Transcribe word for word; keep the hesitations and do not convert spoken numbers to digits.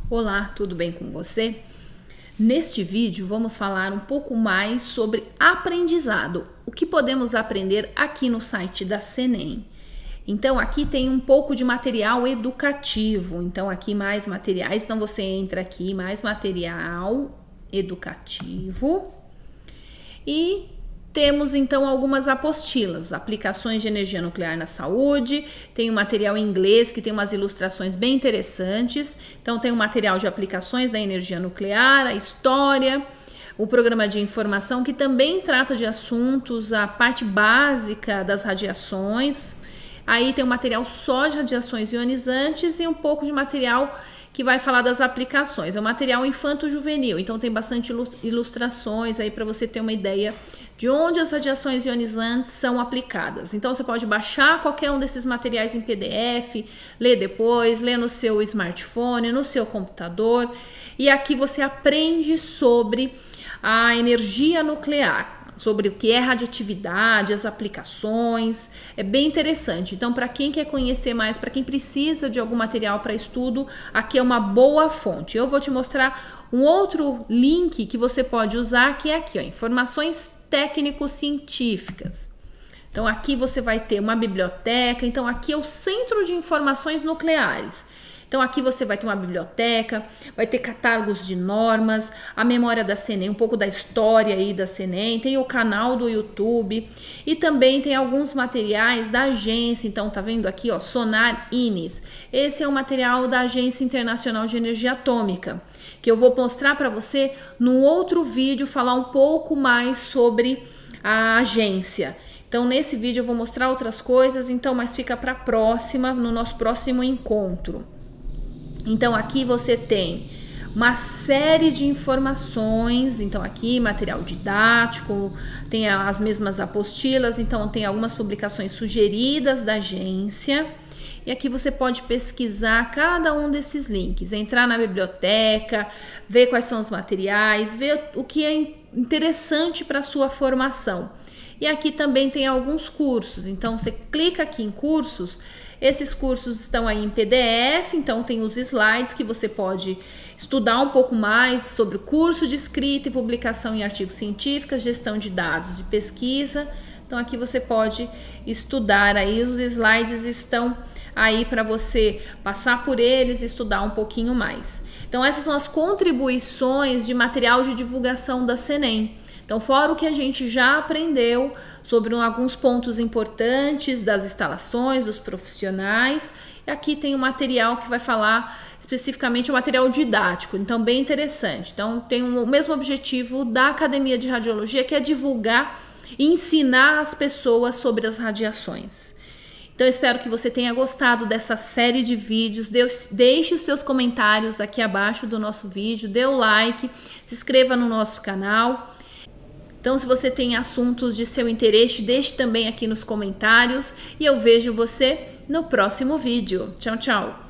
Olá, tudo bem com você? Neste vídeo vamos falar um pouco mais sobre aprendizado, o que podemos aprender aqui no site da Senem. Então aqui tem um pouco de material educativo, então aqui mais materiais, então você entra aqui, mais material educativo e temos então algumas apostilas, aplicações de energia nuclear na saúde, tem um material em inglês que tem umas ilustrações bem interessantes, então tem um material de aplicações da energia nuclear, a história, o programa de informação que também trata de assuntos, a parte básica das radiações, aí tem um material só de radiações ionizantes e um pouco de material que vai falar das aplicações. É um material infanto-juvenil, então tem bastante ilustrações aí para você ter uma ideia de onde as radiações ionizantes são aplicadas. Então você pode baixar qualquer um desses materiais em P D F, ler depois, ler no seu smartphone, no seu computador, e aqui você aprende sobre a energia nuclear, sobre o que é radioatividade, as aplicações, é bem interessante. Então, para quem quer conhecer mais, para quem precisa de algum material para estudo, aqui é uma boa fonte. Eu vou te mostrar um outro link que você pode usar, que é aqui, ó, informações técnico-científicas. Então, aqui você vai ter uma biblioteca, então aqui é o Centro de Informações Nucleares. Então aqui você vai ter uma biblioteca, vai ter catálogos de normas, a memória da Senem, um pouco da história aí da Senem, tem o canal do YouTube e também tem alguns materiais da agência. Então tá vendo aqui, ó, Sonar Inis. Esse é o material da Agência Internacional de Energia Atômica, que eu vou mostrar para você num outro vídeo, falar um pouco mais sobre a agência. Então nesse vídeo eu vou mostrar outras coisas, então mas fica para próxima, no nosso próximo encontro. Então aqui você tem uma série de informações, então aqui material didático, tem as mesmas apostilas, então tem algumas publicações sugeridas da agência. E aqui você pode pesquisar cada um desses links, entrar na biblioteca, ver quais são os materiais, ver o que é interessante para a sua formação. E aqui também tem alguns cursos, então você clica aqui em cursos. Esses cursos estão aí em P D F, então tem os slides que você pode estudar um pouco mais sobre o curso de escrita e publicação em artigos científicos, gestão de dados de pesquisa. Então aqui você pode estudar aí, os slides estão aí para você passar por eles e estudar um pouquinho mais. Então essas são as contribuições de material de divulgação da Senem. Então, fora o que a gente já aprendeu sobre alguns pontos importantes das instalações, dos profissionais, e aqui tem o material que vai falar especificamente o material didático, então bem interessante. Então, tem o mesmo objetivo da Academia de Radiologia, que é divulgar e ensinar as pessoas sobre as radiações. Então, espero que você tenha gostado dessa série de vídeos. Deixe os seus comentários aqui abaixo do nosso vídeo, dê o like, se inscreva no nosso canal. Então, se você tem assuntos de seu interesse, deixe também aqui nos comentários e eu vejo você no próximo vídeo. Tchau, tchau!